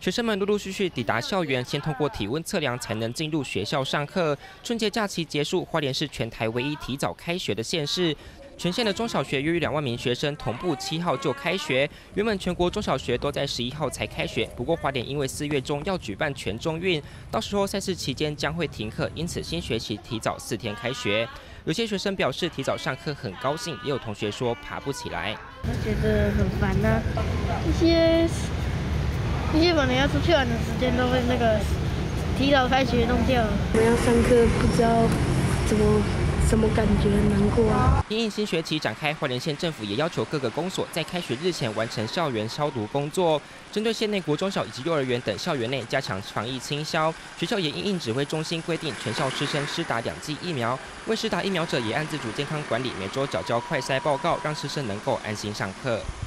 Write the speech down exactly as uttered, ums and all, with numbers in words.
学生们陆陆续续抵达校园，先通过体温测量才能进入学校上课。春节假期结束，花莲是全台唯一提早开学的县市。 全县的中小学约有两万名学生同步七号就开学。原本全国中小学都在十一号才开学，不过花莲因为四月中要举办全中运，到时候赛事期间将会停课，因此新学期提早四天开学。有些学生表示提早上课很高兴，也有同学说爬不起来。 我觉得很烦呐、啊，一些一些本来要出去玩的时间都被那个提早开学弄掉了。 我们要上课，不知道怎么。 什么感觉？很难过啊！ 因应新学期展开，花莲县政府也要求各个公所在开学日前完成校园消毒工作。针对县内国中小以及幼儿园等校园内加强防疫清消，学校也因应指挥中心规定，全校师生施打两剂疫苗。未施打疫苗者也按自主健康管理，每周缴交快筛报告，让师生能够安心上课。